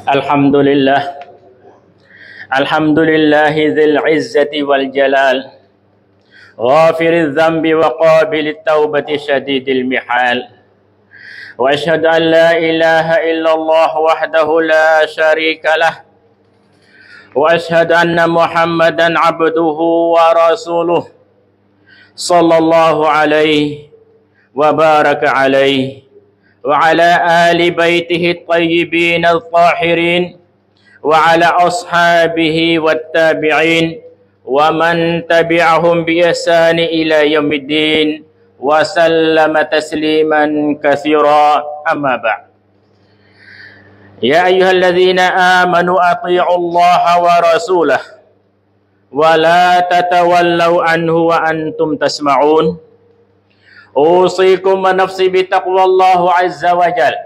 الحمد لله الحمد لله ذي العزة والجلال غافر الذنب وقابل التوبة شديد المحال وأشهد أن لا إله إلا الله وحده لا شريك له وأشهد أن محمدا عبده ورسوله صلى الله عليه وبارك عليه وعلى آل بيته الطيبين الطاهرين وعلى أصحابه والتابعين ومن تبعهم بإحسان إلى يوم الدين وسلم تسليما كثيرا أما بعد يا أيها الذين آمنوا أطيعوا الله ورسوله ولا تتولوا عنه وأنتم تسمعون أوصيكم ونفسي بتقوى الله عز وجل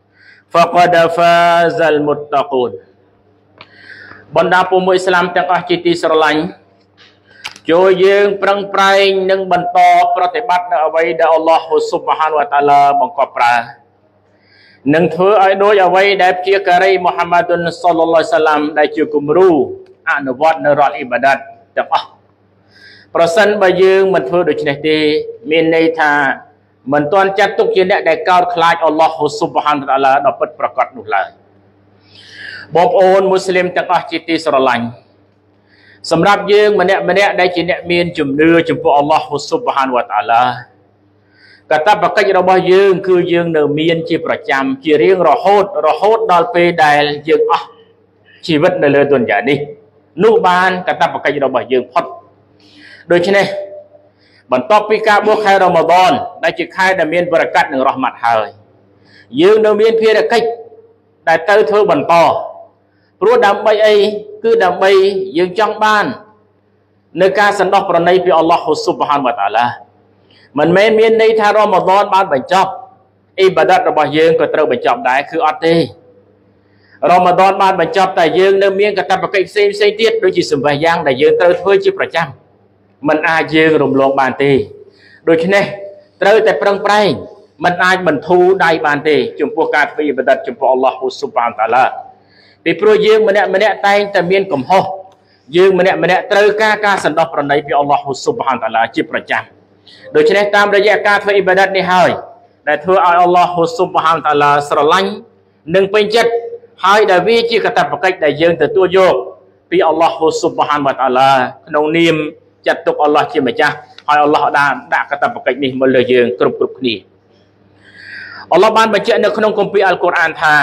فقد فاز المتقون បណ្ដាពុំមួយឥស្លាមទាំងអស់ជាទីស្រឡាញ់ចូលយើងប្រឹងប្រែងនឹងបន្តប្រតិបត្តិនៅអ្វីដែលអល់ឡោះស៊ុបហានវតាឡាបង្គាប់ប្រើនឹងធ្វើឲ្យដូចអ្វីដែលជាការីមូហាម៉ាឌុនសល្លឡោះសាឡាមដែលជាគំរូអនុវត្តនៅរាល់អ៊ីបាដាតទាំងអស់ប្រសិនបើយើងមិនធ្វើដូច្នេះទេមានន័យថាមិនទាន់ចាត់ទុកជាអ្នកដែលកោតខ្លាចអល់ឡោះស៊ុបហានវតាឡាដ៏ពិតប្រាកដនោះឡើយបងប្អូនមូស្លីមទាំងអស់ជាទីស្រឡាញ់សម្រាប់យើងម្នាក់ដែលជាអ្នកមានជំនឿចំពោះអល់ឡោះស៊ុបហានវតាឡាកាតព្វកិច្ចរបស់យើងគឺយើងនៅមានជាប្រចាំជារៀងរហូតដល់ពេលដែលយើងអស់ជីវិតនៅលើទុនយ៉ានេះនោះបានកាតព្វកិច្ចរបស់យើងផុតដូច្នេះបន្ទាប់ពីការបួសខែរ៉ូម៉ាឌនដែលជាខែដែលមានបរកាត់និងរ៉ហ្មាត់ហើយយើងនៅមានភារកិច្ចដែលទៅធ្វើបន្តព្រោះដើម្បីអីគឺដើម្បីយើងចង់បាននៅការសន្តោសប្រណីពីអល់ឡោះស៊ុបហានវតាឡាមិនមែនមានន័យថារ៉ូម៉ាឌនបានបញ្ចប់អ៊ីបាដាតរបស់យើងក៏ត្រូវបញ្ចប់ដែរគឺអត់ទេរ៉ូម៉ាឌនបានបញ្ចប់តែយើងនៅមានកាតព្វកិច្ចផ្សេងទៀតដូចជាសម្ភារយ៉ាងដែលយើងត្រូវធ្វើជាប្រចាំមិនអាចយើងរំលងបានទេដូច្នេះត្រូវតែប្រឹងប្រែងមិនអាចបន្ធូរដៃបានទេចំពោះការធ្វើអ៊ីបាដាតចំពោះអល់ឡោះស៊ុបហានតាឡាពីព្រោះយើងម្នាក់តែងតែមានកំហុសយើងម្នាក់ត្រូវការសន្តោសប្រណីពីអល់ឡោះស៊ុបហានតាឡាជាប្រចាំដូច្នេះតាមរយៈការធ្វើអ៊ីបាដាតនេះហើយដែលធ្វើឲ្យអល់ឡោះស៊ុបហានតាឡាស្រឡាញ់និងពេញចិត្តហើយដែលវាជាកាតព្វកិច្ចដែលយើងទទួលយកពីអល់ឡោះស៊ុបហានតាឡាក្នុងនាមចាត់ទុកអល់ឡោះជាម្ចាស់ហើយអល់ឡោះដាក់កាតព្វកិច្ចនេះមកលើយើងគ្រប់គ្នាអល់ឡោះបានបញ្ជាក់នៅក្នុងគម្ពីរអល់កុរអានថា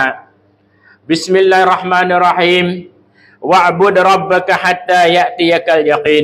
Bismillahirrahmanirrahim wa'bud rabbaka hatta ya'tiyakal yaqin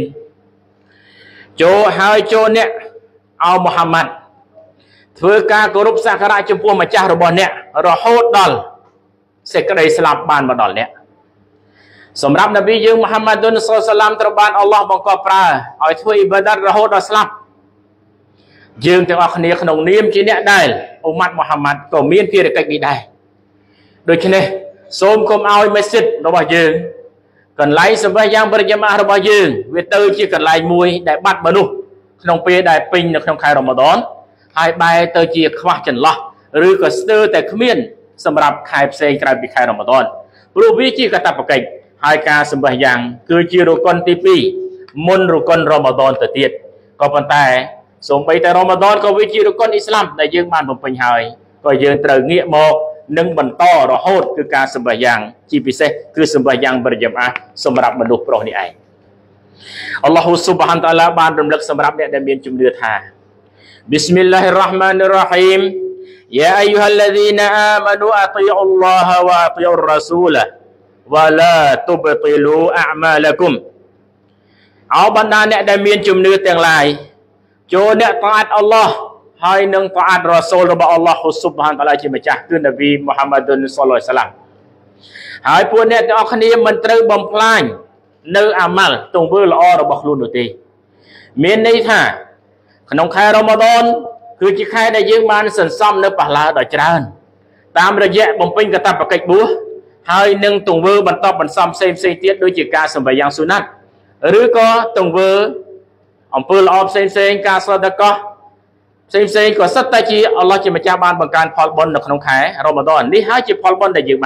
ចូលអ្នកអោមូហាម៉ាត់ធ្វើការគោរពសក្ការៈចំពោះម្ចាស់របស់អ្នករហូតដល់សេចក្តីស្លាប់បានមកដល់អ្នកសម្រាប់នប៊ីយើងមូហាម៉ាឌុនសល្លឡោះសាឡាមត្រូវបានអល់ឡោះបង្គាប់ប្រើឲ្យធ្វើអ៊ីបាដាតរហូតដល់ស្លាប់យើងទាំងអស់គ្នាក្នុងនាមជាអ្នកដែលអ៊ុម៉ាត់មូហាម៉ាត់ក៏មានភារកិច្ចនេះដែរដូច្នេះសូមកុំឲ្យមស្ជីដរបស់យើងកន្លែងសម្ភារយ៉ាងបរិយាមារបស់យើងវាទៅជាកន្លែងមួយដែលបាត់មនុស្សក្នុងពេលដែលពេញនៅក្នុងខែរ៉ូម៉ាឌនហើយបែរទៅជាខ្វះចន្លោះឬក៏ស្ទើរតែគ្មានសម្រាប់ខែផ្សេងក្រៅពីខែរ៉ូម៉ាឌនព្រោះវាជាកាតព្វកិច្ចហើយការសម្ភារយ៉ាងគឺជារុកុនទី2មុនរុកុនរ៉ូម៉ាឌនទៅទៀតក៏ប៉ុន្តែសូម្បីតែរ៉ូម៉ាឌនក៏វាជារុកុនអ៊ីស្លាមដែលយើងបានបំពេញហើយក៏យើងត្រូវងាកមកនឹងបន្តរហូតគឺការសម្ភារយ៉ាងជាពិសេសគឺសម្ភារយ៉ាងបរិយាមាសម្រាប់មនុស្សប្រុសនេះឯងអល់ឡោះស៊ុបហានតាឡាបានរំលឹកសម្រាប់អ្នកដែលមានជំនឿថា Bismillahirrahmanirrahim Ya ayyuhallazina amanu ati'ullaha wa ati'ur rasulah wa la tubtilu a'malakum អោបណ្ដាអ្នកដែលមានជំនឿទាំងឡាយចូលអ្នកតាអត់អល់ឡោះហើយនឹងតាអត់រ៉ាស៊ូលរបស់អល់ឡោះស៊ុបហានតាឡាជាម្ចាស់គឺនប៊ីមូហាម៉ាឌុនសល្លឡោះសាឡាមហើយពួកអ្នកទាំងអស់គ្នាមិនត្រូវបំផ្លាញនៅអាម៉ាល់ទង្វើល្អរបស់ខ្លួននោះទេមានន័យថាក្នុងខែរ៉ូម៉ាឌនគឺជាខែដែលយើងបានសន្សំនៅប៉ះឡាដ៏ច្រើនតាមរយៈបំពេញកាតព្វកិច្ចបួសហើយនឹងទង្វើបន្តបន្សំផ្សេងទៀតដូចជាការសម្ភារយ៉ាងស៊ូណាត់ឬក៏ទង្វើអំពើល្អផ្សេងការសដកោះ ផ្សេងក៏សិតតែជាអល់ឡោះជាម្ចាស់បានបង្កើនផលបុណ្យនៅក្នុងខែរ៉ូម៉ាឌននេះហើយជាផលបុណ្យដែលយើងបាន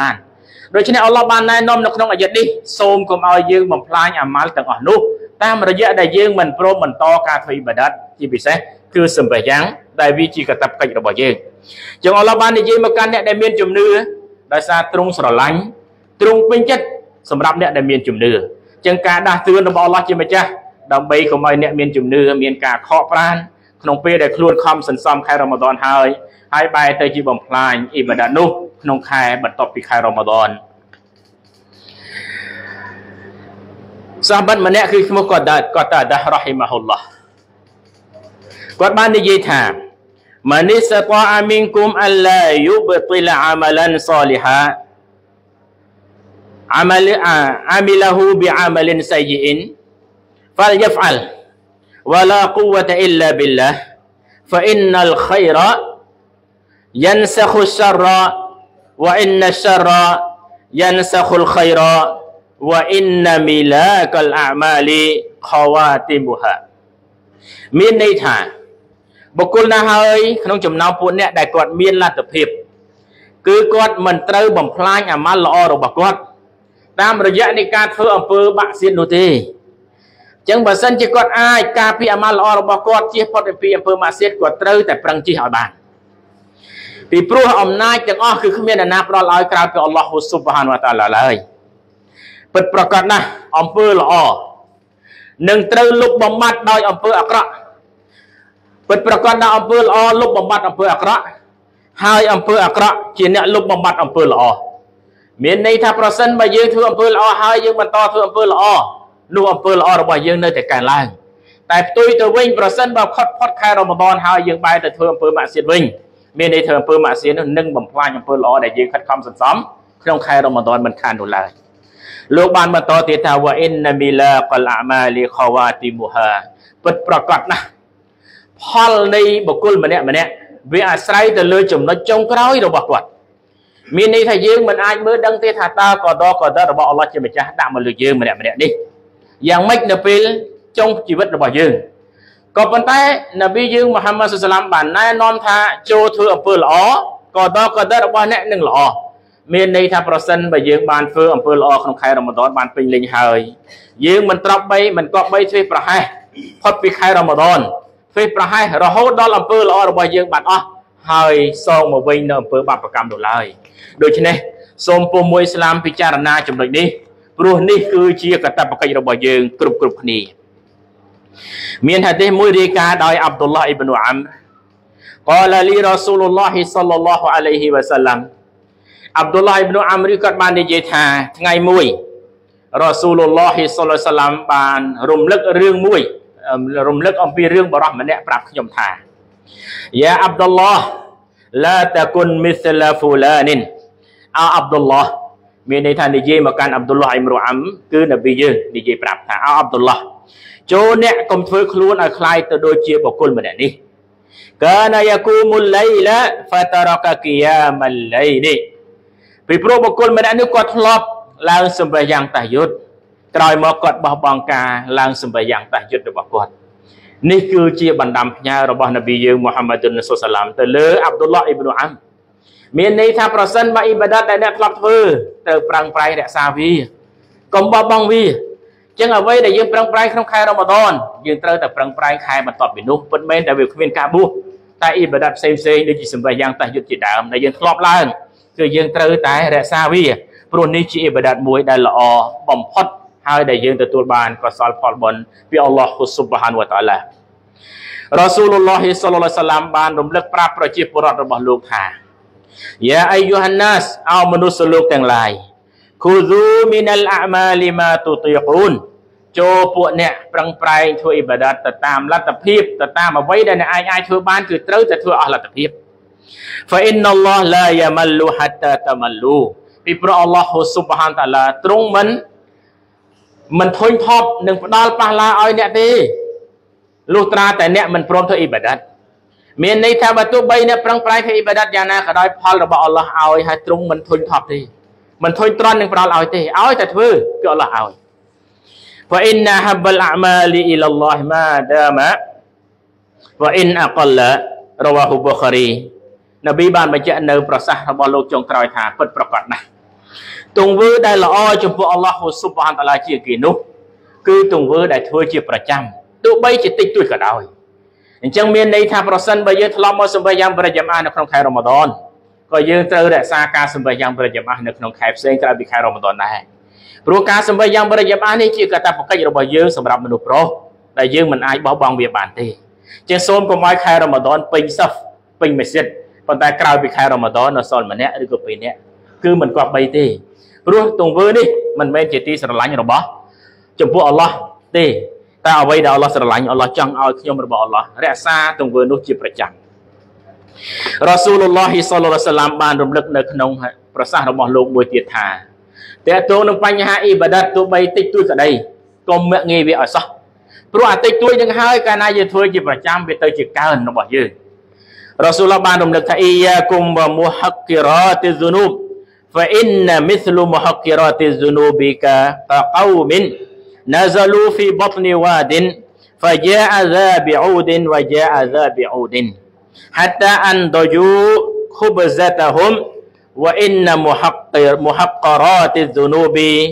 ដូច្នេះអល់ឡោះបានណែនាំនៅក្នុងអាយ៉ាតនេះសូមកុំឲ្យយើងបំផ្លាញអាម៉ាល់ទាំងអស់នោះតាមរយៈដែលយើងមិនព្រមបន្តការធ្វើអ៊ីបាដាតជាពិសេសគឺសម្បះយ៉ាងដែលវាជាកាតព្វកិច្ចរបស់យើងចឹងអល់ឡោះបាននិយាយមកកាន់អ្នកដែលមានជំនឿដោយសារទ្រង់ស្រឡាញ់ទ្រង់ពេញចិត្តសម្រាប់អ្នកដែលមានជំនឿចឹងការដាស់តឿនរបស់អល់ឡោះជាម្ចាស់ដើម្បីកុំឲ្យអ្នកមានជំនឿមានការខកប្រានក្នុងពេលដែលខ្លួនខំសន្សំខែរ៉ាម៉ាឌនហើយបែរទៅជាបំផ្លាញអ៊ីបាដាតនោះក្នុងខែបន្ទាប់ពីខែរ៉ាម៉ាឌនសាហាបម្នាក់គឺឈ្មោះកតាដារ៉ហ៊ីម៉ាហ៊ុលឡោះគាត់បាននិយាយថាម៉ានីសតាអាមីនគុមអឡាយុបតិលអាម៉ាឡានសាលីហាعمله بعمل سيء فليفعل ولا قوة إلا بالله فإن الخير ينسخ الشر وإن الشر ينسخ الخير وإن ملاك الأعمال خواتمها មានន័យថាបុគ្គលណាហើយក្នុងចំណោមពួកអ្នកដែលគាត់មានលទ្ធភាពគឺគាត់មិនត្រូវបំផ្លាញអាម៉ាល់ល្អរបស់គាត់តាមរយៈនៃការធ្វើអំពើបាក់សៀតនោះទេអញ្ចឹងបើសិនជាគាត់អាចការពារអាម៉ាល់ល្អរបស់គាត់ជៀសផុតពីអំពើបាក់សៀតគាត់ត្រូវតែប្រឹងជិះឲ្យបានពីព្រោះអំណាចទាំងអស់គឺគ្មានអ្នកណាផ្ដល់ឲ្យក្រៅពីអល់ឡោះស៊ុបហានវតាអាឡាឡើយពិតប្រាកដណាស់អំពើល្អនឹងត្រូវលុបបំបាត់ដោយអំពើអាក្រក់ពិតប្រាកដណាស់អំពើល្អលុបបំបាត់អំពើអាក្រក់ហើយអំពើអាក្រក់ជាអ្នកលុបបំបាត់អំពើល្អមានន័យថាប្រសិនបើយើងធ្វើអំពើល្អហើយយើងបន្តធ្វើអំពើល្អនោះអំពើល្អរបស់យើងនៅតែកើនឡើងតែផ្ទុយទៅវិញប្រសិនបើខុតផុតខែរ៉ាម៉ាឌនហើយយើងបែរទៅធ្វើអំពើម៉ាក់សៀតវិញមានន័យថាអំពើម៉ាក់សៀតនោះនឹងបំផ្លាញអំពើល្អដែលយើងខិតខំសន្សំក្នុងខែរ៉ាម៉ាឌនមិនខាននោះឡើយលោកបានបន្តទៀតថាវ៉ាអ៊ីនណាមីឡាកលអាម៉ាលីខវ៉ាទីមូហាពិតប្រាកដណាស់ផលនៃបុគ្គលម្នាក់វាអាស្រ័យទៅលើចំណុចចុងក្រោយរបស់គាត់មានន័យថាយើងមិនអាចមើលដឹងទេថាតើកដរបស់អល់ឡោះជាម្ចាស់ដាក់មកលើយើងម្នាក់នេះយ៉ាងម៉េចនៅពេលចុងជីវិតរបស់យើងក៏ប៉ុន្តែនប៊ីយើងមូហាម៉ាត់សាឡាមបានណែនាំថាចូលធ្វើអំពើល្អកដរបស់អ្នកនឹងល្អមានន័យថាប្រសិនបើយើងបានធ្វើអំពើល្អក្នុងខែរ៉ាម៉ាឌនបានពេញលេញហើយយើងមិនគប្បីធ្វើប្រហែសផុតពីខែរ៉ាម៉ាឌនធ្វើប្រហែសរហូតដល់អំពើល្អរបស់យើងបាត់អស់ហើយសងមកវិញនៅអំពើបាបកម្មនោះឡើយដូច្នេះសូមពុំមួយឥស្លាមពិចារណាចំណុចនេះព្រោះនេះគឺជាកាតព្វកិច្ចរបស់យើងគ្រប់គ្នាមានហាឌីសមួយរាយការណ៍ដោយអាប់ឌុលឡោះអ៊ីបនុអាំរ قال لي رسول الله صلى الله عليه وسلم អាប់ឌុលឡោះអ៊ីបនុអាំរគាត់បាននិយាយថាថ្ងៃមួយរ៉ាស៊ូលឡោះសល្លឡោះសាឡាមបានរំលឹករឿងមួយរំលឹកអំពីរឿងបរិះម្នាក់ប្រាប់ខ្ញុំថាយ៉ាអាប់ឌុលឡោះឡាតាគុនមិស្លាហ្វូឡានិនអាប់ឌុលឡោះមានន័យថានិយាយមកកាន់អាប់ឌុលឡោះអ៊ីមរូអាំគឺនប៊ីយើងនិយាយប្រាប់ថាអាប់ឌុលឡោះចូលអ្នកកុំធ្វើខ្លួនឲ្យคล้ายទៅដូចជាបុគ្គលម្នាក់នេះកាណាយ៉ាគូមុលឡៃឡាហ្វាតារកាគីយ៉ាម៉ាឡៃនេះពីព្រោះបុគ្គលម្នាក់នេះគាត់ធ្លាប់ឡើងសម្បះយ៉ាងតាយុទ្ធក្រោយមកគាត់បោះបង់ការឡើងសម្បះយ៉ាងតាយុទ្ធរបស់គាត់នេះគឺជាបណ្ដាំផ្ញើរបស់នប៊ីយើងមូហាម៉ាត់សុសឡាមទៅលើអាប់ឌុលឡោះអ៊ីបនុអាំមានន័យថាប្រសិនបើអ៊ីបាដាតដែលអ្នកធ្លាប់ធ្វើត្រូវប្រឹងប្រែងរក្សាវាកុំបោះបង់វាចឹងអ្វីដែលយើងប្រឹងប្រែងក្នុងខែរ៉ាម៉ាឌនយើងត្រូវតែប្រឹងប្រែងខែបន្ទាប់ពីនោះពិតមែនតែវាគ្មានការបួសតែអ៊ីបាដាតផ្សេងដូចជាសម្បះយ៉ាងតាយុទ្ធជាដើមដែលយើងធ្លាប់ឡើងគឺយើងត្រូវតែរក្សាវាព្រោះនេះជាអ៊ីបាដាតមួយដែលល្អបំផុតហើយដែលយើងទទួលបានកុសលផលបុណ្យពីអល់ឡោះស៊ុបហានវតាអាឡារ៉ាស៊ូលឡោះសល្លឡោះសាឡាមបានរំលឹកប្រាប់ប្រជាពលរដ្ឋរបស់លោកថាយ៉ាអាយូហានណាសអោមនុស្សលោកទាំងឡាយខូស៊ូមីនអលអាម៉ាលីម៉ាទូទីកូនចូលពួកអ្នកប្រឹងប្រែងធ្វើអ៊ីបាដាតទៅតាមលទ្ធភាពទៅតាមអ្វីដែលអ្នកអាចធ្វើបានគឺត្រូវតែធ្វើអស់លទ្ធភាពហ្វាអ៊ីនអល់ឡោះឡាយ៉ាម៉ាលូហាតាតាម៉ាលូពីព្រោះអល់ឡោះស៊ុបហានតាឡាទ្រង់មិនធុញថប់នឹងផ្ដាល់ប៉ះឡាឲ្យអ្នកទេលុះត្រាតែអ្នកមិនព្រមធ្វើអ៊ីបាដាតមានន័យថាបើទោះបីអ្នកប្រឹងប្រែងធ្វើអ៊ីបាដាតយ៉ាងណាក៏ដោយផលរបស់អល់ឡោះឲ្យហើយទ្រង់មិនធុញថប់ទេមិនធុញទ្រាន់នឹងផ្ដាល់ឲ្យទេឲ្យតែធ្វើគឺអល់ឡោះឲ្យفإن أحب الأعمال إلى الله ما دام وإن أقل رواه البخاري នប៊ីបានបញ្ជាក់នៅប្រសាសន៍របស់លោកចុងក្រោយថាពិតប្រាកដណាស់ទង្វើដែលល្អចំពោះអល់ឡោះស៊ុបហានតាឡាជាគេនោះគឺទង្វើដែលធ្វើជាប្រចាំទោះបីជាតិចតួចក៏ដោយអញ្ចឹងមានន័យថាប្រសិនបើយើងធ្លាប់មកសម្បេយ៉ាងប្រចាំអានៅក្នុងខែរ៉ម៉ាដនក៏យើងត្រូវរក្សាការសម្បេយ៉ាងប្រចាំអានៅក្នុងខែផ្សេងក្រៅពីខែរ៉ម៉ាដនដែរព្រោះការសម្បេយ៉ាងប្រចាំអានេះជាកាតព្វកិច្ចរបស់យើងសម្រាប់មនុស្សប្រុសដែលយើងមិនអាចបោះបង់វាបានទេជាសូមកុំឲ្យខែរ៉ម៉ាដនពេញសិហ្វពេញម៉ាស៊ីតប៉ុន្តែក្រៅពីខែរ៉ម៉ាដននៅសល់ម្នាក់ឬក៏ពីរនាក់គឺមិនគប្បីទេព្រោះទង្វើនេះមិនមែនជាទីស្រឡាញ់របស់ចំពោះអល់ឡោះទេតែអ្វីដែលអល់ឡោះស្រឡាញ់អល់ឡោះចង់ឲ្យខ្ញុំរបស់អល់ឡោះរក្សាទង្វើនោះជាប្រចាំរ៉ាស៊ូលុលឡោះសល្លឡោះអាឡៃហ៊ីវ៉ាសល្លាមបានរំលឹកនៅក្នុងប្រសាសន៍របស់លោកមួយទៀតថាតើតើនឹងបញ្ហាអ៊ីបាដាតទោះបីតិចតួចក្តីកុំមាក់ងាយវាឲ្យសោះព្រោះអាតិចតួចនឹងហើយកាលណាយើងធ្វើជាប្រចាំវាទៅជាកើនរបស់យើងរ៉ាស៊ូលឡោះបានរំលឹកថាអ៊ីយ៉ាគុំវមុហក្កិរ៉ាតិហ្ស៊ុនូបفإن مثل محقرات الذنوب كقوم نزلوا في بطن واد فجاء ذا بعود وجاء ذا بعود حتى أنضجوا خبزتهم وإن محقرات الذنوب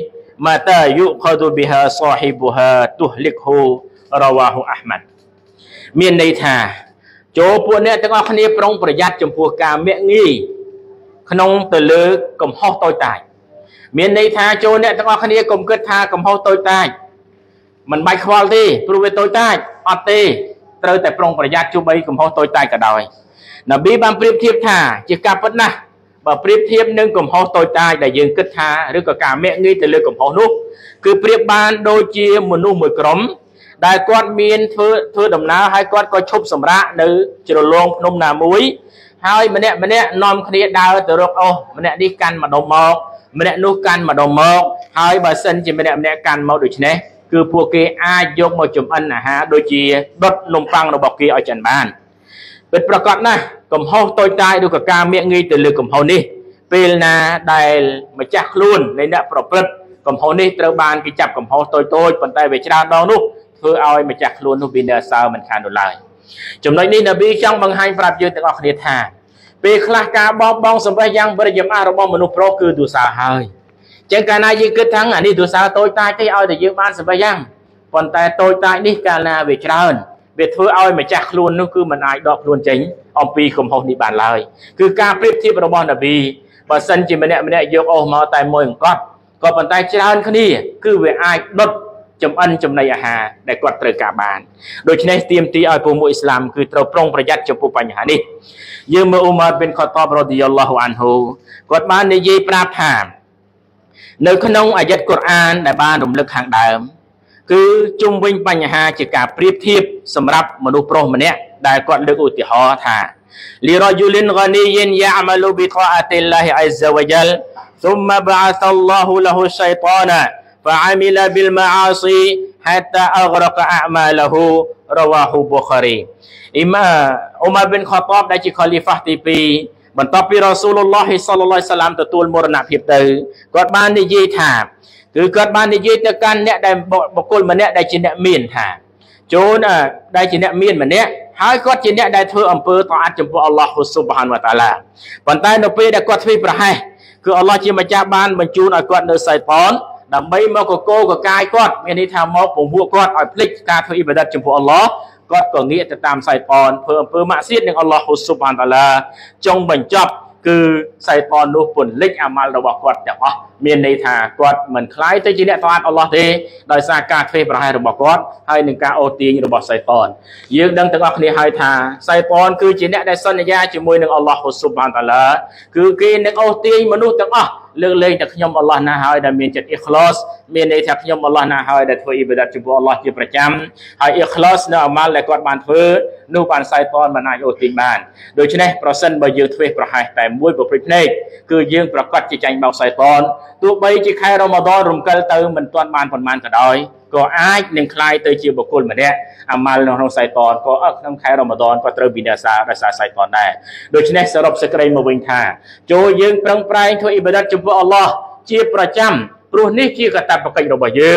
متى يؤخذ بها صاحبها تهلكه رواه أحمد មានន័យថាចូលពួកអ្នកទាំងអស់គ្នាប្រុងប្រយ័ត្នចំពោះការមាក់ងាយក្នុងទៅលើកំហុសតូចតាចមានន័យថាចូលអ្នកទាំងអស់គ្នាកុំគិតថាកំហុសតូចតាចមិនបាច់ខ្វល់ទេព្រោះវាតូចតាចអត់ទេត្រូវតែប្រុងប្រយ័ត្នជុំបីកំហុសតូចតាចក៏ដោយណាប៊ីបានប្រៀបធៀបថាជាការពិតណាស់បើប្រៀបធៀបនឹងកំហុសតូចតាចដែលយើងគិតថាឬក៏ការមាក់ងាយទៅលើកំហុសនោះគឺប្រៀបបានដូចជាមនុស្សមួយក្រុមដែលគាត់មានធ្វើដំណើរហើយគាត់ក៏ឈប់សម្រាកនៅជ្រលងភ្នំណាមួយហើយម្នាក់នាំគ្នាដើរទៅរកអូសម្នាក់នេះកាន់ម្ដុំមកម្នាក់នោះកាន់ម្ដុំមកហើយបើសិនជាម្នាក់កាន់មកដូច្នេះគឺពួកគេអាចយកមកចម្អិនអាហារដូចជាដុតនំប៉័ងរបស់គេឲ្យចិនបានពិតប្រាកដណាស់កំហុសតូចតាចឬក៏ការមាក់ងាយទៅលើកំហុសនេះពេលណាដែលម្ចាស់ខ្លួននៃអ្នកប្រព្រឹត្តកំហុសនេះត្រូវបានគេចាប់កំហុសតូចប៉ុន្តែវាច្រើនដងនោះធ្វើឲ្យម្ចាស់ខ្លួននោះវានៅសើមិនខាននោះឡើយចំណុចនេះនប៊ីចង់បង្ហាញប្រាប់យើងទាំងអស់គ្នាថាពេលខ្លះការបោះបង់សម្បេះយ៉ាងប្រចាំរបស់មនុស្សប្រុសគឺទោសាហើយចឹងកាលណាយើងគិតថាអានេះទោសាតូចតាចទេឲ្យតែយើងបានសម្បេះយ៉ាងប៉ុន្តែតូចតាចនេះកាលណាវាច្រើនវាធ្វើឲ្យម្ចាស់ខ្លួននោះគឺមិនអាចដកខ្លួនចេញអំពីកំហុសនេះបានឡើយគឺការប្រៀបធៀបរបស់នប៊ីបើសិនជាម្នាក់យកអូសមកតែមួយអង្កត់ក៏ប៉ុន្តែច្រើនគ្នាគឺវាអាចដុតចម្អិនចំណីអាហារដែលគាត់ត្រូវការបានដូច្នេះទាមទារឲ្យពលមុអ៊ីស្លាមគឺត្រូវប្រុងប្រយ័ត្នចំពោះបញ្ហានេះយើងមើលអ៊ូម៉ារប៊ីនខត្តាបរ៉ាឌីយ៉ាឡោះអានហ៊ូគាត់បាននិយាយប្រាប់ថានៅក្នុងអាយ៉ាត់កុរអានដែលបានរំលឹកខាងដើមគឺជុំវិញបញ្ហាជាការប្រៀបធៀបសម្រាប់មនុស្សប្រុសម្នាក់ដែលគាត់លើកឧទាហរណ៍ថាលីរ៉ាជូលិនហ្គានីយិនយ៉ាអមលូប៊ីតាអតិលឡាហ៊ីអ៊ហ្សាវ៉ាជល ثم بعث الله له الشيطان فعمل بالمعاصي حتى أغرق أعماله رواه البخاري អ៊ីម៉ាអ៊ូម៉ារប៊ីនខត្តាបដែលជាខលីហ្វាទី2បន្ទាប់ពីរ៉ាស៊ូលឡោះសល្លឡោះអាឡៃហ៊ីវ៉ាសល្លាមទទួលមរណភាពទៅគាត់បាននិយាយថាគឺគាត់បាននិយាយទៅកាន់អ្នកដែលបុគ្គលម្នាក់ដែលជាអ្នកមានថាចូលដែលជាអ្នកមានម្នាក់ហើយគាត់ជាអ្នកដែលធ្វើអំពើតអាតចំពោះអល់ឡោះស៊ុបហានវតាឡាប៉ុន្តែនៅពេលដែលគាត់ធ្វើប្រហែសគឺអល់ឡោះជាម្ចាស់បានបញ្ជូនឲ្យគាត់នៅសៃតានដើម្បីមកកកកាយគាត់មានន័យថាមកពង្រួគាត់ឲ្យភ្លេចការធ្វើអ៊ីបាដាតចំពោះអល់ឡោះគាត់ក៏ងាកទៅតាមសៃតានធ្វើអំពើម៉ាក់សៀតនឹងអល់ឡោះស៊ុបហានតាឡាចុងបញ្ចប់គឺសៃតាននោះពន្លិចអាម៉ាល់របស់គាត់ទាំងអស់មានន័យថាគាត់មិនខ្លាយទៅជាអ្នកតអាតអល់ឡោះទេដោយសារការធ្វើប្រហែសរបស់គាត់ហើយនឹងការអូសទាញរបស់សៃតានយើងដឹងទាំងអស់គ្នាហើយថាសៃតានគឺជាអ្នកដែលសន្យាជាមួយនឹងអល់ឡោះស៊ុបហានតាឡាគឺគេនឹងអូសទាញមនុស្សទាំងអស់លើកលែងតែខ្ញុំអល់ឡោះណាហើយដែលមានចិត្តអ៊ីខ្លាសមានន័យថាខ្ញុំអល់ឡោះណាហើយដែលធ្វើអ៊ីបាដាតចំពោះអល់ឡោះជាប្រចាំហើយអ៊ីខ្លាសនៅអាម៉ាល់ដែលគាត់បានធ្វើនោះបានសៃតានមិនអាចអូសទាញបានដូច្នេះប្រសិនបើយើងធ្វើប្រហែសតែមួយប្រព្រឹត្តភ្នែកគឺយើងប្រកាសជាចាញ់បោកសៃតានទោះបីជាខែរ៉ម៉ាដនរំកិលទៅមិនទាន់បានប៉ុន្មានក៏ដោយក៏អាចនឹងคล้ายទៅជាបុគ្គលម្នាក់អាម៉ាល់ក្នុងសៃតានក៏ក្នុងខែរ៉ម៉ាដនក៏ត្រូវវិនាសាដោយសារសៃតានដែរដូច្នេះសរុបសេចក្តីមកវិញថាចូលយើងប្រឹងប្រែងធ្វើអ៊ីបាដាតចំពោះអល់ឡោះជាប្រចាំព្រោះនេះជាកាតព្វកិច្ចរបស់យើង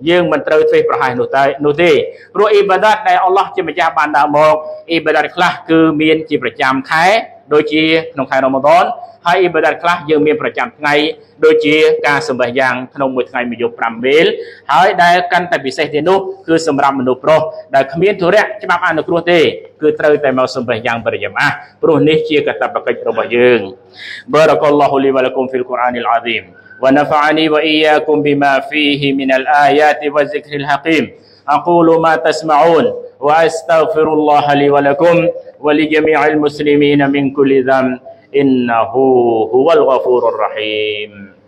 យើងមិនត្រូវធ្វើប្រហែសនោះទេព្រោះអ៊ីបាដាតដែលអល់ឡោះជាម្ចាស់បានដាក់មកអ៊ីបាដាតខ្លះគឺមានជាប្រចាំខែដូចជាក្នុងខែរ៉ូម៉ាដនហើយអ៊ីបាដាតខ្លះយើងមានប្រចាំថ្ងៃដូចជាការសម្បះយ៉ាងក្នុងមួយថ្ងៃមួយយប់5វេលហើយដែលកាន់តែពិសេសទៀតនោះគឺសម្រាប់មនុស្សប្រុសដែលគ្មានធុរៈច្បាប់អនុគ្រោះទេគឺត្រូវតែមកសម្បះយ៉ាងបរិយាមាសព្រោះនេះជាកាតព្វកិច្ចរបស់យើងបារកអល់ឡោះលីវ៉ាលគុំហ្វីលកុរអានីលអាហ្ស៊ីមونفعني وإياكم بما فيه من الآيات والذكر الحكيم أقول ما تسمعون وأستغفر الله لي ولكم ولجميع المسلمين من كل ذنب إنه هو الغفور الرحيم